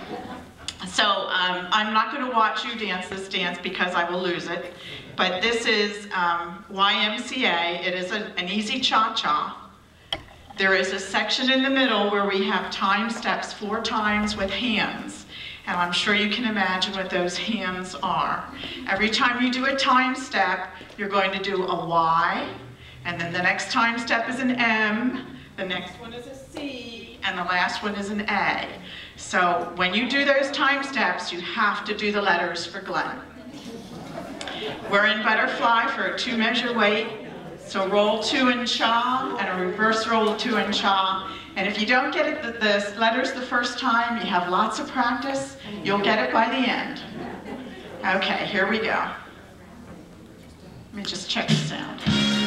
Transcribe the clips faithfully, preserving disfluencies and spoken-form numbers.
So um, I'm not going to watch you dance this dance because I will lose it. But this is um, Y M C A. It is a, an easy cha-cha. There is a section in the middle where we have time steps four times with hands. And I'm sure you can imagine what those hands are. Every time you do a time step, you're going to do a Y, and then the next time step is an M, the next one is a C, and the last one is an A. So when you do those time steps, you have to do the letters for Glenn. We're in butterfly for a two measure weight. So roll two and cha, and a reverse roll two and cha. And if you don't get it, the, the letters the first time, you have lots of practice, you'll get it by the end. Okay, here we go. Let me just check the sound.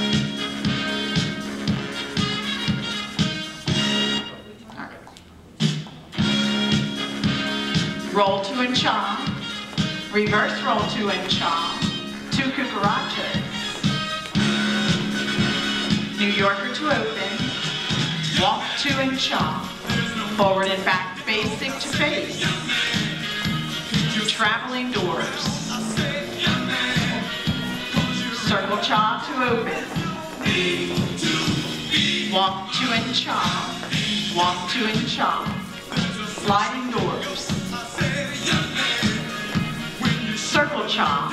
All right. Roll two and cha, reverse roll two and cha, two cucarachas, New Yorker to open, walk two and cha, forward and back, basic to face, traveling doors, circle cha to open, walk two and cha, walk two and cha, sliding doors, circle cha,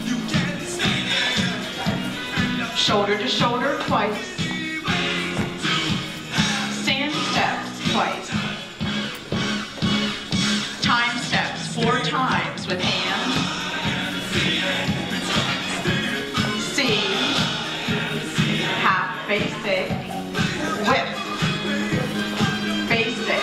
shoulder to shoulder twice, stand steps twice, time steps four times with hands, C, half basic, whip, basic,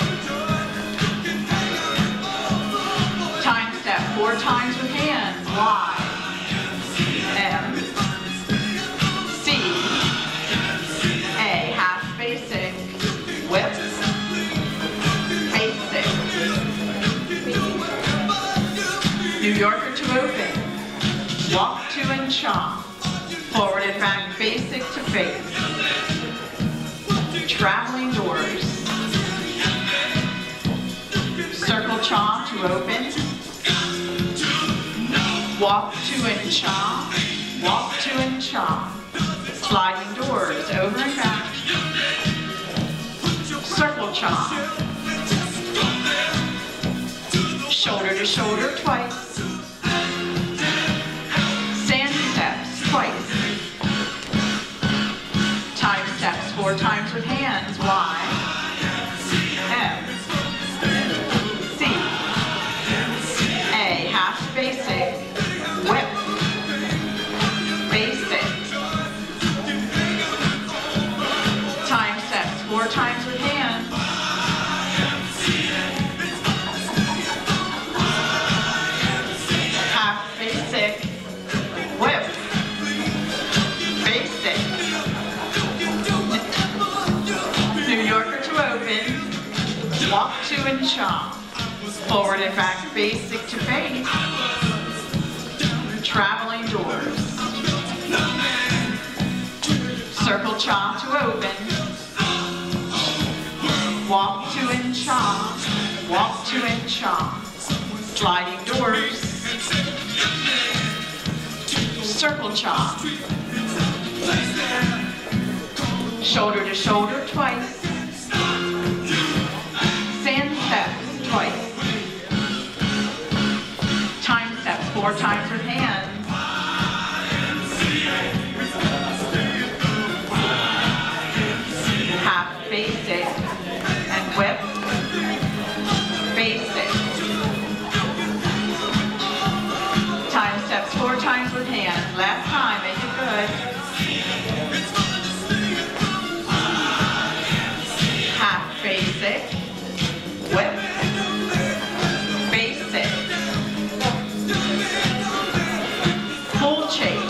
time step four times with hands, Y, M, C, A, half basic, whip, basic, New Yorker to open, walk two and cha, forward and back, basic to face, traveling doors, circle cha to open, walk two and cha, walk two and cha, sliding doors, over and back, circle cha, shoulder to shoulder twice, sand steps twice, time steps four times with hands, Y, M, C, A, half basic, whip, basic, time steps four times with hands, half basic, whip, basic, New Yorker to open, walk two and cha, forward and back, basic to face, traveling doors, circle cha to open, walk two and cha, walk two and cha, sliding doors, circle cha, shoulder to shoulder twice, sand steps twice, time steps four times with hands, half basic and whip, basic, time steps four times with hands, last time, make it good, half basic, whip, basic, full chase,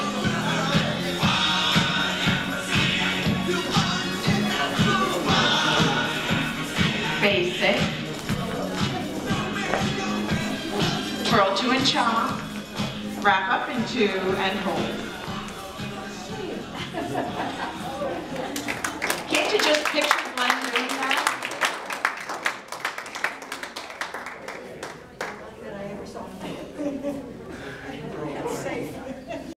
basic, twirl two and cha, wrap up in two and hold. Can't you just picture Glenn doing that? Thank you.